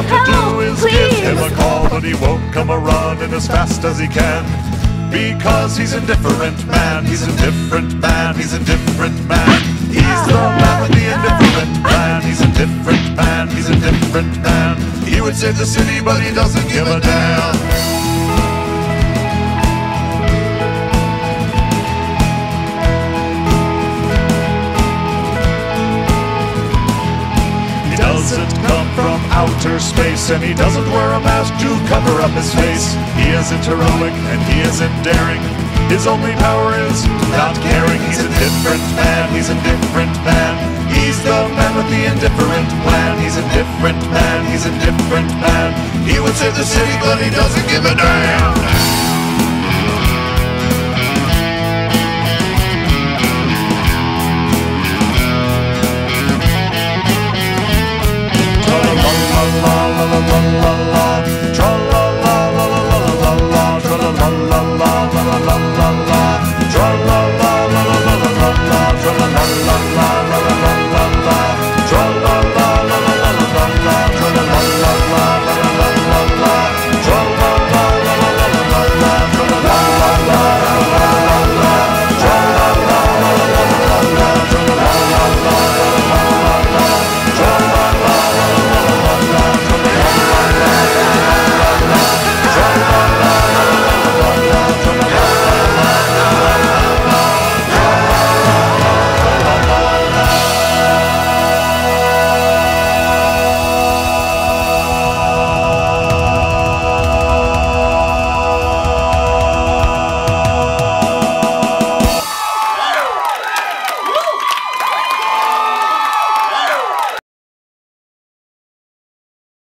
ought to do is give him a call, but he won't come a-running as fast as he can. Because he's a different man, he's a different man, he's a different man. He's the man with the indifferent plan. He's a different man, he's a different man. He would save the city, but he doesn't give a damn. He doesn't come from outer space, and he doesn't wear a mask to cover up his face. He isn't heroic and he isn't daring. His only power is not caring. He's a different man, he's a different man. He's the man with the indifferent plan. He's a different man, he's a different man. He would save the city, but he doesn't give a damn.